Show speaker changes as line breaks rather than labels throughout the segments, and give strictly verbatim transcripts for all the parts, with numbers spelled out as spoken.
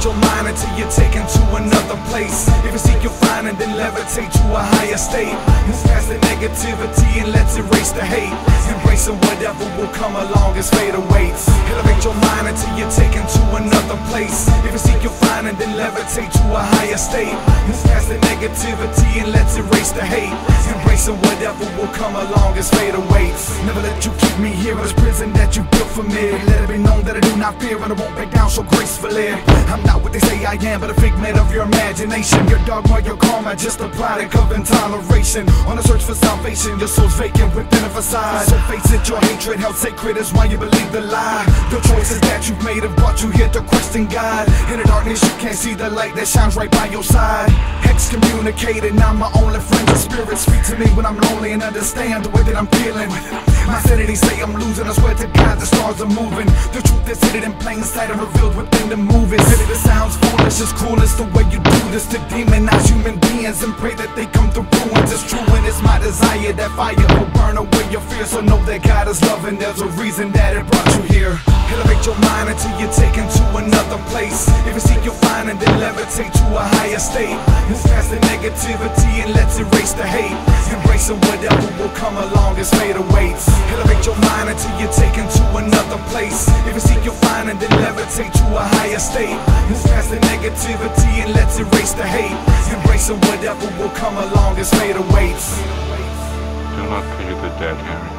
Elevate your mind until you're taken to another place. If you seek, you'll find, and then levitate to a higher state. Move past the negativity and let's erase the hate. Embracing whatever will come along as fate awaits. Elevate your mind until you're taken to another place. If you seek, you'll find, and then levitate to a higher state. Move past the negativity and let's erase the hate. Embracing whatever will come along as fate awaits. Never let you keep me here in this prison that you built for me. Let it be known that I do not fear and I won't back down so gracefully. I'm not what they say I am, but a figment of your imagination. Your dogma, your karma, just a product of intoleration. On a search for salvation, your soul's vacant within a facade. So face it, your hatred held sacred is why you believe the lie. The choices that you've made have brought you here to question God. In the darkness you can't see the light that shines right by your side. Excommunicated, now my only friend. Your spirit speak to me when I'm lonely and understand the way that I'm feeling. My sanity say I'm losing, I swear to God the stars are moving. The truth is hidden in plain sight and revealed within the movies. Maybe this sounds foolish, it's cool, it's the way you do this to demonize human beings and pray that they come through ruins. It's true and it's my desire that fire will burn away your fear. So know that God is loving, there's a reason that it brought you here. Elevate your mind until you're taken to another place. If you seek, you'll find, and then levitate to a higher state. Move past the negativity and let's erase the hate. Embracing whatever will come along as fate awaits. Elevate your mind until you're taken to another place. If you seek, you'll find, and then levitate to a higher state. Move past the negativity and let's erase the hate. Embracing whatever will come along as fate awaits.
Do not pity the dead, Harry.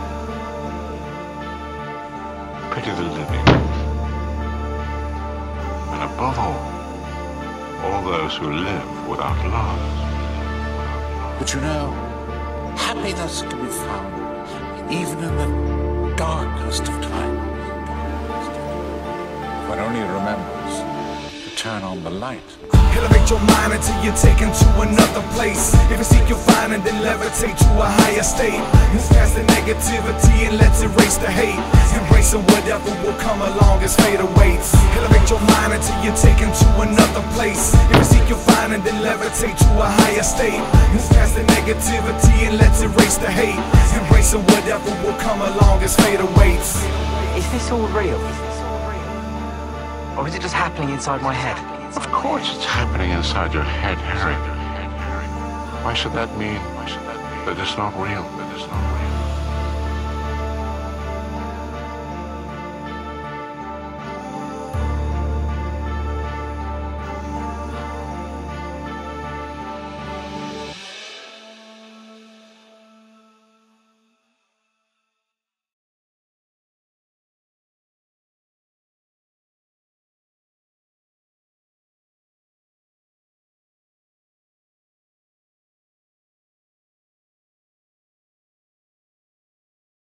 Pity the living. And above all, all those who live without love.
But you know, happiness can be found even in the darkest of times. One only remembers to turn on the light.
Elevate your mind until you're taken to another place. If you seek, you'll find, and then levitate to a higher state. Move past the negativity and let's erase the hate. Embracing whatever will come along as fate awaits. Elevate your mind until you're taken to another place. If you seek, you'll find, and then levitate to a higher state. Move past the negativity and let's erase the hate. Embracing whatever will come along as fate awaits.
Is this all real? Or is it just happening inside my head?
Of course it's happening inside your head, Harry. Why should that mean that it's not real? That it's not real?